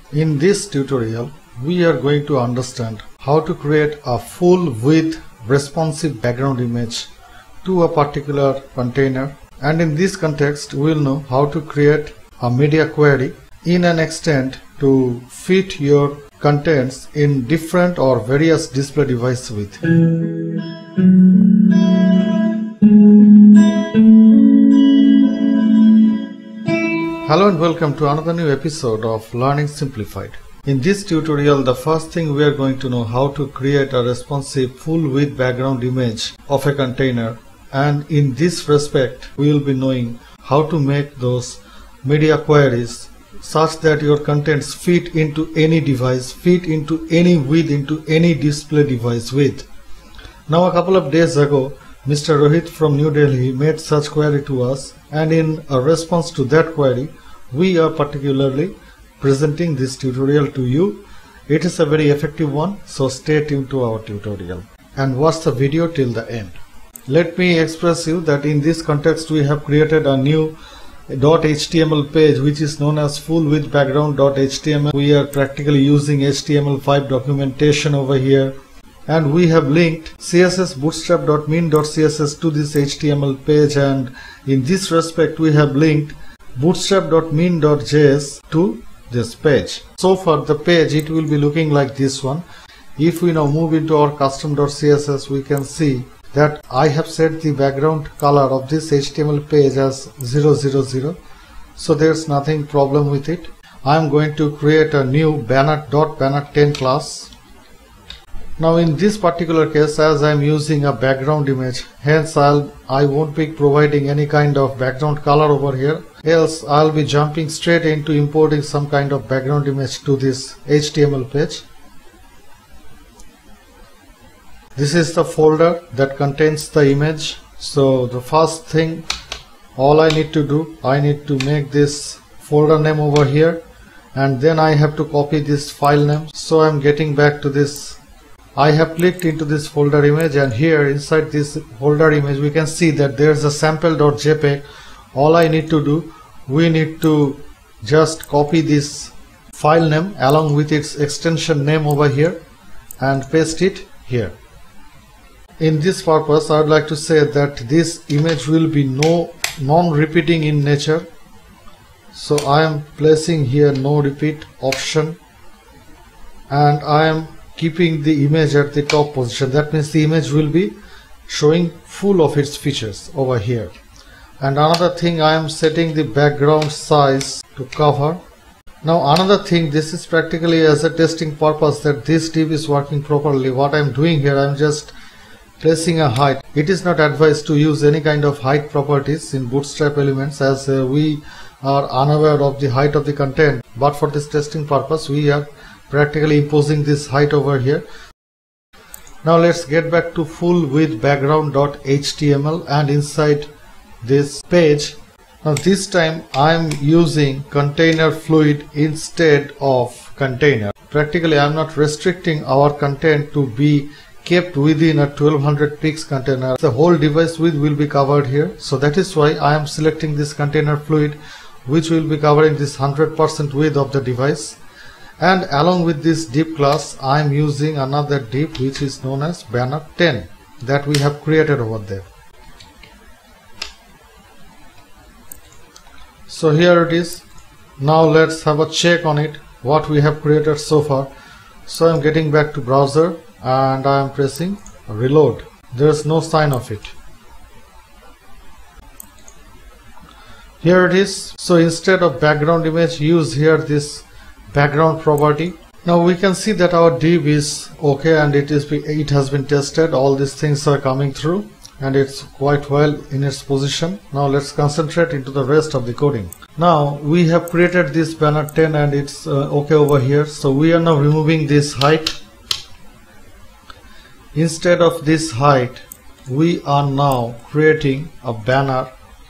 In this tutorial, we are going to understand how to create a full width responsive background image to a particular container, and in this context we will know how to create a media query in an extent to fit your contents in different or various display device width. Hello and welcome to another new episode of Learning Simplified. In this tutorial, the first thing we are going to know how to create a responsive full width background image of a container, and in this respect we will be knowing how to make those media queries such that your contents fit into any device, fit into any width, into any display device width. Now a couple of days ago, Mr. Rohit from New Delhi made such query to us, and in a response to that query we are particularly presenting this tutorial to you. It is a very effective one, so stay tuned to our tutorial and watch the video till the end. Let me express you that in this context we have created a new .html page which is known as full width background.html. We are practically using HTML5 documentation over here, and we have linked CSS bootstrap.min.css to this HTML page, and in this respect we have linked bootstrap.min.js to this page. So for the page it will be looking like this one. If we now move into our custom.css, we can see that I have set the background color of this HTML page as 000, so there's nothing problem with it. I am going to create a new banner.banner10 class. Now in this particular case, as I am using a background image, hence I won't be providing any kind of background color over here, else I'll be jumping straight into importing some kind of background image to this HTML page. This is the folder that contains the image. So the first thing, all I need to do, I need to make this folder name over here, and then I have to copy this file name. So I'm getting back to this. I have clicked into this folder image, and here inside this folder image we can see that there's a sample.jpg. All I need to do, we need to just copy this file name along with its extension name over here and paste it here. In this purpose, I would like to say that this image will be non-repeating in nature, so I am placing here no repeat option, and I am keeping the image at the top position. That means the image will be showing full of its features over here. And another thing, I am setting the background size to cover. Now another thing, this is practically as a testing purpose that this div is working properly. What I am doing here, I am just placing a height. It is not advised to use any kind of height properties in Bootstrap elements, as we are unaware of the height of the content, but for this testing purpose we are practically imposing this height over here. Now let's get back to full width background.html, and inside this page, now this time I am using container fluid instead of container. Practically I am not restricting our content to be kept within a 1200 pix container. The whole device width will be covered here, so that is why I am selecting this container fluid which will be covering this 100% width of the device. And along with this div class, I am using another div which is known as banner10 that we have created over there. So here it is. Now let's have a check on it, what we have created so far. So I'm getting back to browser and I am pressing reload. There's no sign of it. Here it is. So instead of background image, use here this background property. Now we can see that our div is okay, and it has been tested. All these things are coming through and it's quite well in its position. Now let's concentrate into the rest of the coding. Now we have created this banner 10 and it's okay over here. So we are now removing this height. Instead of this height, we are now creating a banner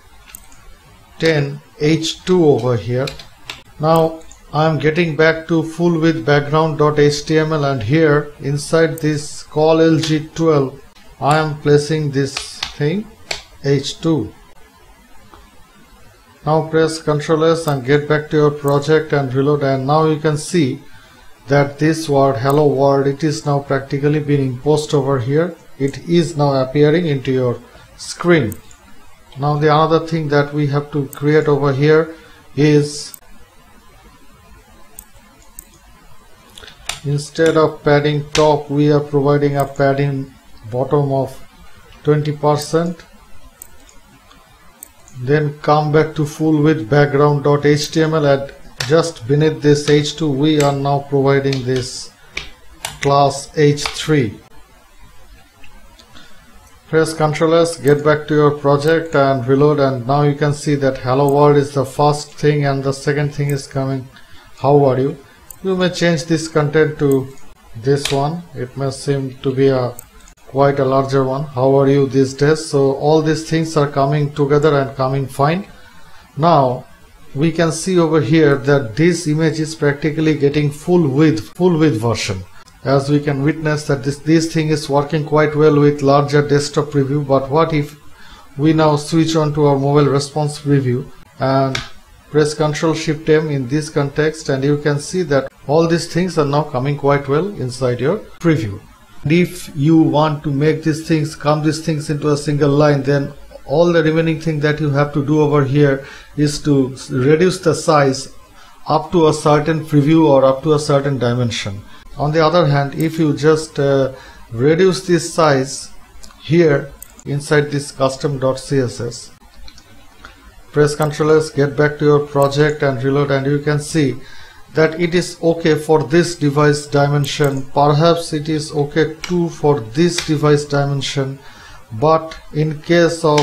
10 h2 over here. Now I am getting back to full width background.html, and here inside this call lg12 I am placing this thing h2. Now press Ctrl S and get back to your project and reload, and now you can see that this word hello world, it is now practically being imposed over here. It is now appearing into your screen. Now the another thing that we have to create over here is, instead of padding top, we are providing a padding bottom of 20%. Then come back to full width background.html, and just beneath this h2 we are now providing this class h3. Press Ctrl S, get back to your project and reload, and now you can see that hello world is the first thing and the second thing is coming how are you. You may change this content to this one, it may seem to be quite a larger one, how are you these days. So all these things are coming together and coming fine. Now we can see over here that this image is practically getting full width version. As we can witness that this thing is working quite well with larger desktop preview. But what if we now switch on to our mobile response preview and press Ctrl Shift M in this context, and you can see that all these things are now coming quite well inside your preview. And if you want to make these things into a single line, then all the remaining thing that you have to do over here is to reduce the size up to a certain preview or up to a certain dimension. On the other hand, if you just reduce this size here inside this custom.css, press Ctrl S, get back to your project and reload, and you can see that it is okay for this device dimension. Perhaps it is okay too for this device dimension, but in case of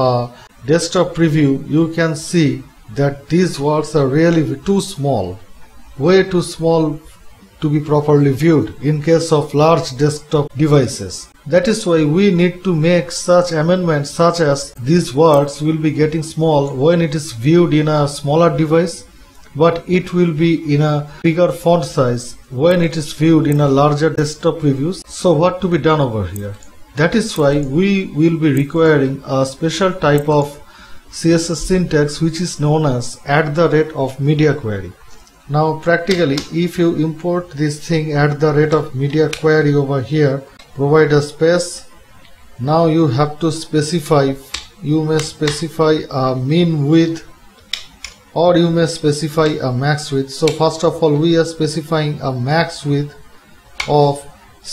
desktop preview you can see that these words are really too small, way too small to be properly viewed in case of large desktop devices. That is why we need to make such amendments such as these words will be getting small when it is viewed in a smaller device, but it will be in a bigger font size when it is viewed in a larger desktop previews. So what to be done over here? That is why we will be requiring a special type of CSS syntax which is known as @media query. Now practically if you import this thing @media query over here, provide a space. Now you have to specify, you may specify a min width or you may specify a max width. So first of all we are specifying a max width of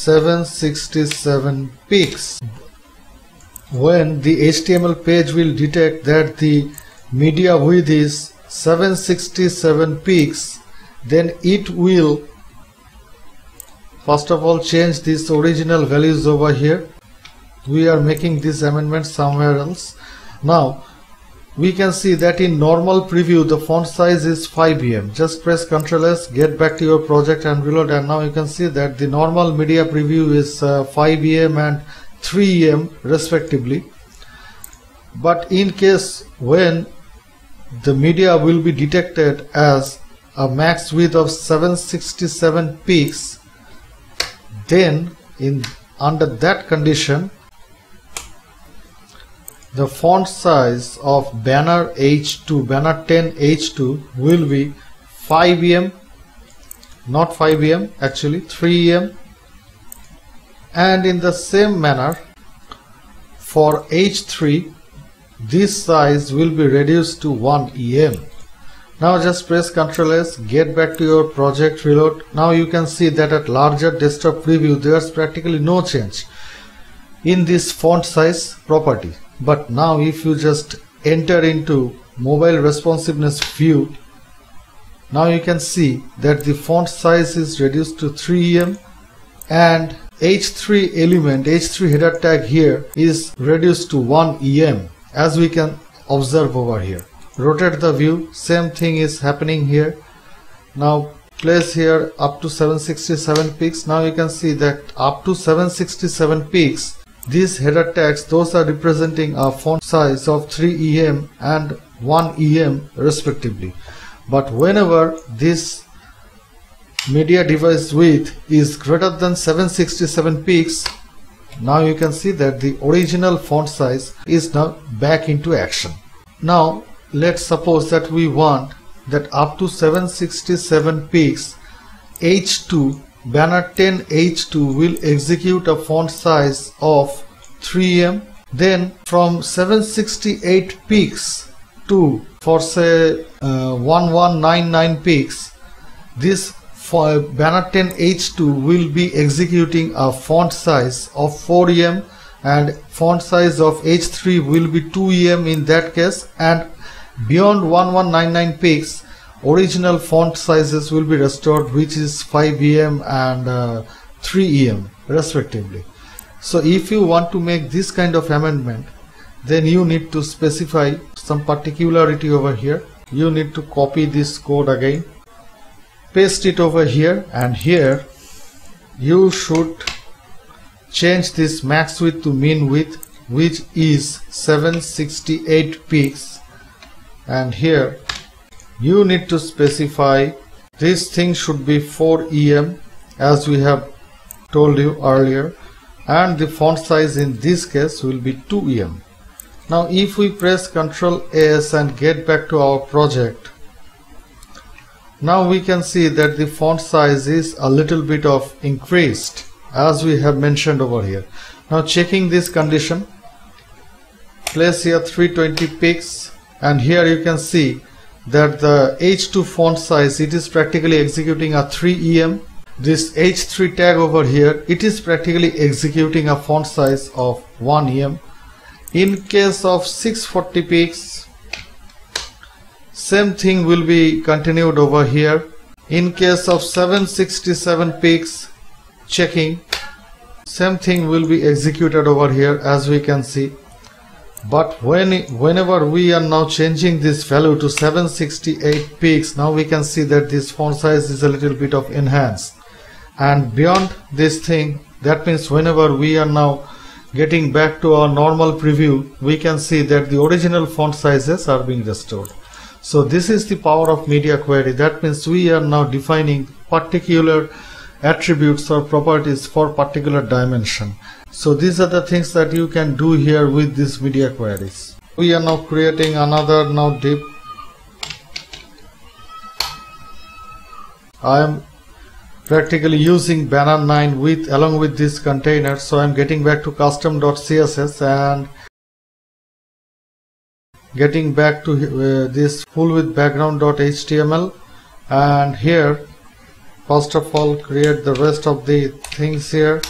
767 pixels. When the HTML page will detect that the media width is 767 pixels, then it will first of all change these original values over here. We are making this amendment somewhere else. Now we can see that in normal preview the font size is 5 em. Just press Ctrl S, get back to your project and reload, and now you can see that the normal media preview is 5 em and 3 em respectively. But in case when the media will be detected as a max width of 767 pixels, then under that condition the font size of banner H2, banner 10 H2 will be 5 em, not 5 em, actually 3 em, and in the same manner for H3 this size will be reduced to 1 em. Now just press Ctrl S, get back to your project, reload. Now you can see that at larger desktop preview there's practically no change in this font size property. But now if you just enter into mobile responsiveness view, now you can see that the font size is reduced to 3 em and H3 element, H3 header tag here is reduced to 1 em, as we can observe over here. Rotate the view, same thing is happening here. Now place here up to 767 pixels. Now you can see that up to 767 pixels, these header tags, those are representing a font size of 3 em and 1 em respectively. But whenever this media device width is greater than 767 pixels, now you can see that the original font size is now back into action. Now let's suppose that we want that up to 767 pixels H2 banner 10 H2 will execute a font size of 3em. Then from 768 pixels to for say 1199 pixels, this for banner 10 H2 will be executing a font size of 4em, and font size of H3 will be 2em in that case, and beyond 1199 pixels original font sizes will be restored, which is 5em and 3em respectively. So if you want to make this kind of amendment, then you need to specify some particularity over here. You need to copy this code again, paste it over here, and here you should change this max width to min width, which is 768 pixels, and here you need to specify this thing should be 4em as we have told you earlier, and the font size in this case will be 2em. Now if we press Ctrl S and get back to our project, now we can see that the font size is a little bit of increased as we have mentioned over here. Now checking this condition, place here 320 pixels, and here you can see that the H2 font size, it is practically executing a 3em. This H3 tag over here, it is practically executing a font size of 1em. In case of 640 pixels, same thing will be continued over here. In case of 767 pixels, checking, same thing will be executed over here as we can see. But whenever we are now changing this value to 768 pixels, now we can see that this font size is a little bit of enhanced. And beyond this thing, that means whenever we are now getting back to our normal preview, we can see that the original font sizes are being restored. So this is the power of media query. That means we are now defining particular attributes or properties for particular dimension. So these are the things that you can do here with these media queries. We are now creating another div. I am practically using banner 9 with along with this container. So I am getting back to custom.css and getting back to this full width background.html, and here first of all create the rest of the things here.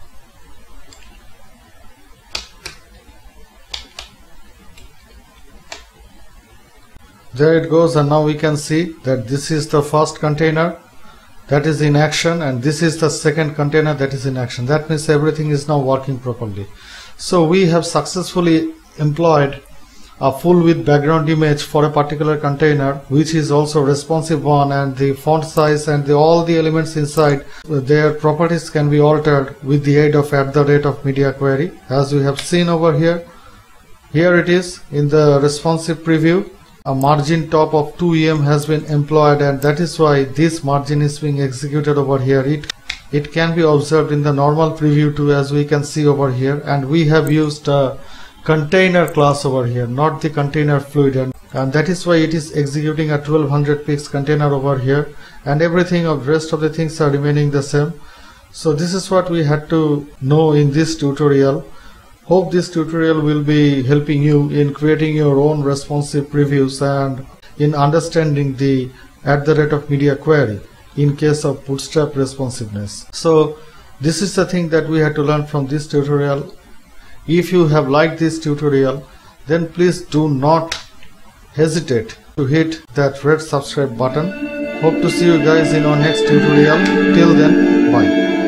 There it goes, and now we can see that this is the first container that is in action, and this is the second container that is in action. That means everything is now working properly. So we have successfully employed a full width background image for a particular container, which is also responsive one, and the font size and all the elements inside, their properties can be altered with the aid of @media query, as we have seen over here. Here it is in the responsive preview. A margin top of 2em has been employed, and that is why this margin is being executed over here. It can be observed in the normal preview too, as we can see over here, and we have used a container class over here, not the container fluid, and that is why it is executing a 1200 pixel container over here, and everything of rest of the things are remaining the same. So this is what we had to know in this tutorial. Hope this tutorial will be helping you in creating your own responsive previews and in understanding the @media query in case of Bootstrap responsiveness. So this is the thing that we had to learn from this tutorial. If you have liked this tutorial, then please do not hesitate to hit that red subscribe button. Hope to see you guys in our next tutorial. Till then, bye.